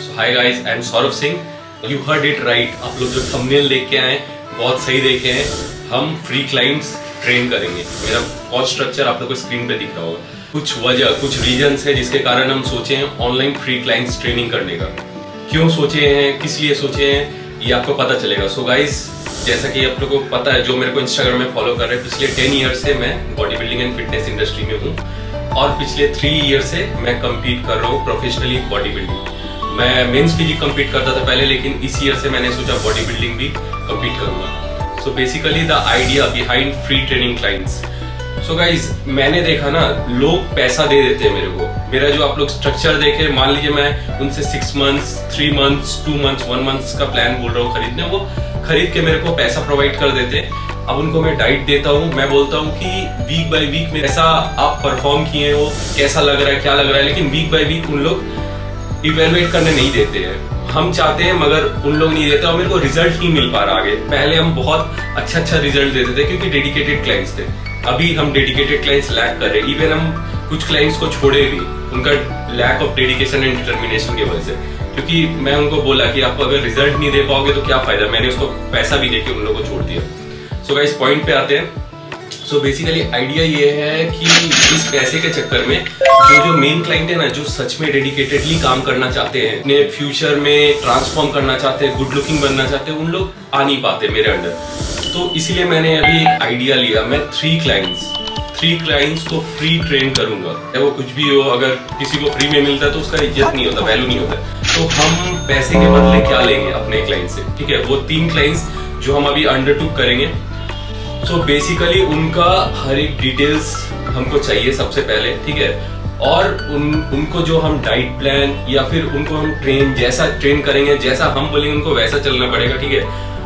Hi guys, I am Saurabh Singh. You heard it right. आप लोग जो थंबनेल देख के आए बहुत सही देखे हैं। हम फ्री क्लाइंट्स ट्रेन करेंगे। मेरा कॉस्ट स्ट्रक्चर आप लोग को स्क्रीन पे दिख रहा होगा। कुछ वजह, कुछ रीजंस है जिसके कारण हम सोचे हैं ऑनलाइन फ्री क्लाइंट्स ट्रेनिंग करने का। क्यों सोचे हैं, किस लिए सोचे हैं, ये आपको पता चलेगा। सो गाइस, जैसा कि आप लोगों को पता है, जो मेरे को इंस्टाग्राम में फॉलो कर रहे हैं, पिछले 10 ईयर से मैं body building and fitness industry में हूँ और पिछले 3 ईयर से मैं कम्पीट कर रहा हूँ प्रोफेशनली बॉडी बिल्डिंग। मैं मेंस फिजिक कम्पीट करता था पहले, लेकिन इस ईयर से मैंने सोचा बॉडी बिल्डिंग भी कम्पीट करूंगा। So basically the idea behind free training clients. So guys, मैंने देखा ना, लोग पैसा दे देते हैं मेरे को। मेरा जो आप लोग स्ट्रक्चर देखे, मान लीजिए मैं उनसे 6 मंथ्स, 3 मंथ्स, 2 मंथ्स, 1 मंथ्स का प्लान बोल रहा हूँ खरीदने, वो खरीद के मेरे को पैसा प्रोवाइड कर देते हैं। अब उनको मैं डाइट देता हूँ, मैं बोलता हूँ कि वीक बाय वीक में ऐसा आप परफॉर्म किए हो, कैसा लग रहा है, क्या लग रहा है, लेकिन वीक बाय वीक उन लोग इवेलुएट करने नहीं देते हैं। हम चाहते हैं मगर उन लोग नहीं देते और मेरे को रिजल्ट नहीं मिल पा रहा आगे। पहले हम बहुत अच्छा रिजल्ट देते थे क्योंकि डेडिकेटेड क्लाइंट्स थे। अभी हम डेडिकेटेड क्लाइंट्स लैक कर रहे हैं। इवन हम कुछ क्लाइंट्स को छोड़े भी उनका lack of dedication and determination की वजह से, क्योंकि मैं उनको बोला कि आप अगर रिजल्ट नहीं दे पाओगे तो क्या फायदा। मैंने उसको पैसा भी देके उन लोगों को छोड़ दिया। सो गाइस, पॉइंट पे आते हैं। सो बेसिकली आइडिया ये है कि इस पैसे के चक्कर में जो मेन क्लाइंट है ना, जो सच में डेडिकेटेडली काम करना चाहते हैं, अपने फ्यूचर में ट्रांसफॉर्म करना चाहते हैं, गुड लुकिंग बनना चाहते हैं, उन लोग आ नहीं पाते मेरे अंडर। तो इसीलिए मैंने अभी एक आइडिया लिया। मैं 3 क्लाइंट्स को फ्री ट्रेन करूंगा। वो कुछ भी हो, अगर किसी को फ्री में मिलता है तो उसका इज्जत नहीं होता, वैल्यू नहीं होता। तो हम पैसे के बदले क्या लेंगे अपने क्लाइंट से, ठीक है। वो 3 क्लाइंट्स जो हम अभी अंडरटूक करेंगे। सो बेसिकली उनका हर एक डिटेल्स हमको चाहिए सबसे पहले, ठीक है। और उनको जो हम डाइट प्लान या फिर उनको हम जैसा ट्रेन करेंगे, जैसा हम बोलेंगे उनको वैसा चलना पड़ेगा, ठीक है।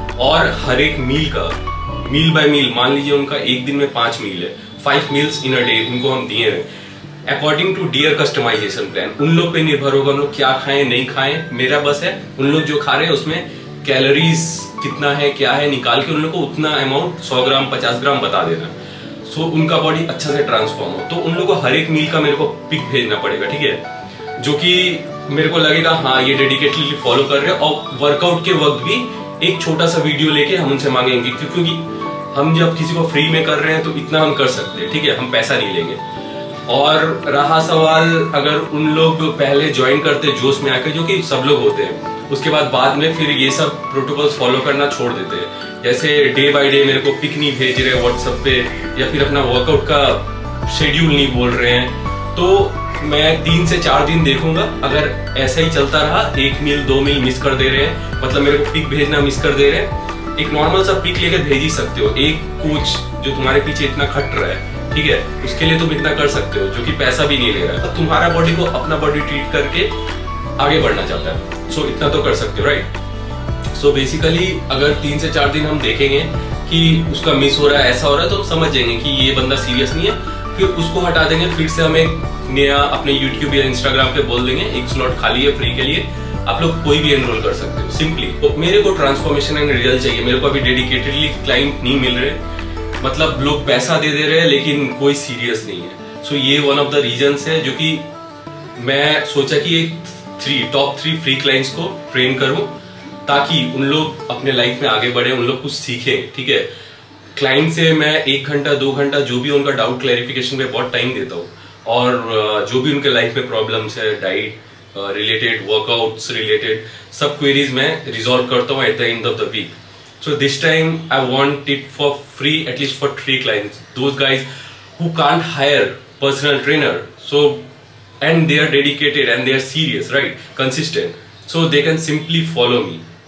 और हर एक मील का, मील बाय मील, मान लीजिए उनका एक दिन में 5 मील है, 5 मील्स इन अ डे उनको हम दिए हैं according to dear customization plan. उन लोग पे निर्भर होगा उन लोग क्या खाएं नहीं खाएं। मेरा बस है उन लोग जो खा रहे हैं उसमें कैलोरीज कितना है, क्या है, निकाल के उन लोग को उतना अमाउंट 100 ग्राम 50 ग्राम बता देना। सो उनका बॉडी अच्छा से ट्रांसफॉर्म हो। तो उन लोगों को हर एक मील का मेरे को पिक भेजना पड़ेगा, ठीक है, जो कि मेरे को लगेगा हाँ ये डेडिकेटली फॉलो कर रहे हैं। और वर्कआउट के वक्त भी एक छोटा सा वीडियो लेके हम उनसे मांगेंगे, क्योंकि हम जब किसी को फ्री में कर रहे हैं तो इतना हम कर सकते हैं, ठीक है, हम पैसा नहीं लेंगे। और रहा सवाल, अगर उन लोग पहले ज्वाइन करते जोश में आकर, जो कि सब लोग होते हैं, उसके बाद में फिर ये सब प्रोटोकॉल्स फॉलो करना छोड़ देते हैं। जैसे डे बाय डे मेरे को पिक नहीं भेज रहे व्हाट्सएप पे, या फिर अपना वर्कआउट का शेड्यूल नहीं बोल रहे हैं, तो मैं 3 से 4 दिन देखूंगा। अगर ऐसा ही चलता रहा, 1 मील 2 मील मिस कर दे रहे हैं, मतलब मेरे को पिक भेजना मिस कर दे रहे हैं, एक नॉर्मल सा पिक लेकर भेज ही सकते हो। एक कोच जो तुम्हारे पीछे इतना खट रहा है, ठीक है, उसके लिए तुम इतना कर सकते हो, जो कि पैसा भी नहीं ले रहा है। तुम्हारा बॉडी को अपना बॉडी ट्रीट करके आगे बढ़ना चाहता है। सो इतना तो कर सकते हो, राइट। सो बेसिकली अगर 3 से 4 दिन हम देखेंगे कि उसका मिस हो रहा है, ऐसा हो रहा है, तो हम समझ जाएंगे कि ये बंदा सीरियस नहीं है। फिर उसको हटा देंगे, फिर से हम एक नया अपने यूट्यूब या इंस्टाग्राम पे बोल देंगे एक स्लॉट खाली है फ्री के लिए, आप लोग कोई भी एनरोल कर सकते हो सिंपली। तो मेरे को ट्रांसफॉर्मेशन एंड रिजल्ट चाहिए। मेरे को अभी डेडिकेटेडली क्लाइंट नहीं मिल रहे, मतलब लोग पैसा दे रहे हैं लेकिन कोई सीरियस नहीं है। सो ये वन ऑफ द रीजंस है जो कि मैं सोचा कि एक टॉप 3 फ्री क्लाइंट्स को ट्रेन करूं, ताकि उन लोग अपने लाइफ में आगे बढ़े, उन लोग कुछ सीखें, ठीक है। क्लाइंट से मैं 1 घंटा 2 घंटा जो भी उनका डाउट क्लैरिफिकेशन पे बहुत टाइम देता हूँ, और जो भी उनके लाइफ में प्रॉब्लम्स है, डाइट रिलेटेड, वर्कआउट्स रिलेटेड, सब क्वेरीज मैं रिजॉल्व करता हूँ at the end of the week. So this time I want it for free, at least for 3 clients, those guys who can't hire personal trainer, so and they are dedicated and they are serious, right, consistent, so they can simply follow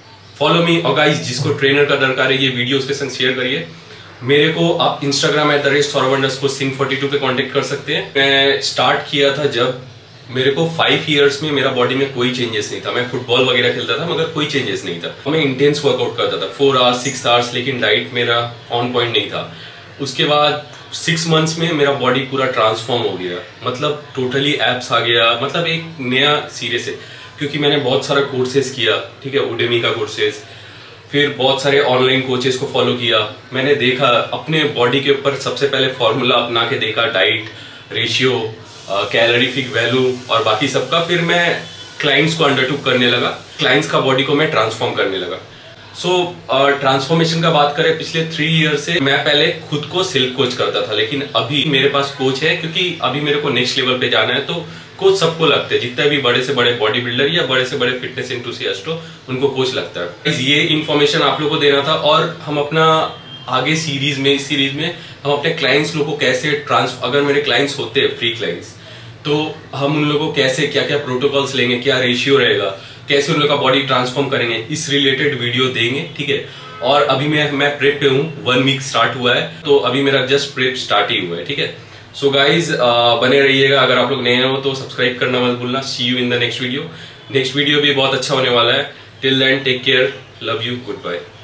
me। और guys, जिसको trainer का दरकार है, ये video उसके संग share करिए। मेरे को आप Instagram @saurav_singh42 पे कांटेक्ट कर सकते हैं। मैं स्टार्ट किया था जब मेरे को 5 इयर्स में मेरा बॉडी में कोई चेंजेस नहीं था। मैं फुटबॉल वगैरह खेलता था मगर कोई चेंजेस नहीं था। मैं इंटेंस वर्कआउट करता था 4 आवर्स 6 आवर्स, लेकिन डाइट मेरा ऑन पॉइंट नहीं था। उसके बाद 6 मंथ्स में मेरा बॉडी पूरा ट्रांसफॉर्म हो गया, मतलब टोटली एब्स आ गया, मतलब एक नया सिरे से, क्योंकि मैंने बहुत सारा कोर्सेज किया, ठीक है, उडेमी का कोर्सेज, फिर बहुत सारे ऑनलाइन कोचेस को फॉलो किया। मैंने देखा अपने बॉडी के ऊपर, सबसे पहले फॉर्मूला अपना के देखा, डाइट, रेशियो, कैलोरीफिक वैल्यू और बाकी सबका। फिर मैं क्लाइंट्स को अंडरटेक करने लगा, क्लाइंट्स का बॉडी को मैं ट्रांसफॉर्म करने लगा। सो ट्रांसफॉर्मेशन का बात करें, पिछले 3 ईयर से मैं पहले खुद को सेल्फ कोच करता था, लेकिन अभी मेरे पास कोच है, क्योंकि अभी मेरे को नेक्स्ट लेवल पे जाना है। तो कोच सबको लगता है, जितने भी बड़े से बड़े बॉडी बिल्डर या बड़े से बड़े फिटनेस एंथुसियास्ट हो, उनको कोच लगता है। ये इन्फॉर्मेशन आप लोगों को देना था, और हम अपना आगे इस सीरीज में हम अपने क्लाइंट्स लोगों को कैसे अगर मेरे क्लाइंट्स होते हैं फ्री क्लाइंट्स, तो हम उन लोगों को कैसे क्या क्या प्रोटोकॉल्स लेंगे, क्या रेशियो रहेगा, कैसे उन लोगों का बॉडी ट्रांसफॉर्म करेंगे, इस रिलेटेड वीडियो देंगे, ठीक है। और अभी मैं प्रेप पे हूँ, 1 वीक स्टार्ट हुआ है, तो अभी मेरा जस्ट प्रेप स्टार्ट ही हुआ है, ठीक है। सो गाइज बने रहिएगा, अगर आप लोग नए हो तो सब्सक्राइब करना मत भूलना। See you in the next video भी बहुत अच्छा होने वाला है। Till then take care, love you, good bye.